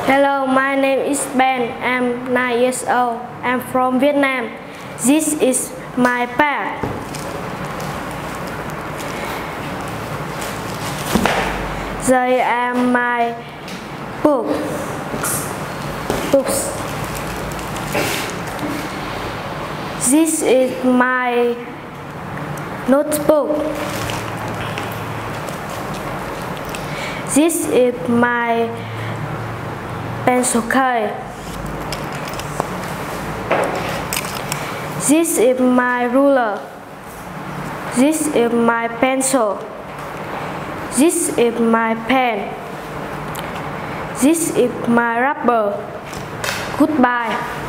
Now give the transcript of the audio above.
Hello, my name is Ben. I'm 9 years old. I'm from Vietnam. This is my bag. They are my books. This is my notebook. This is my pencil case. This is my ruler. This is my pencil. This is my pen. This is my rubber. Goodbye.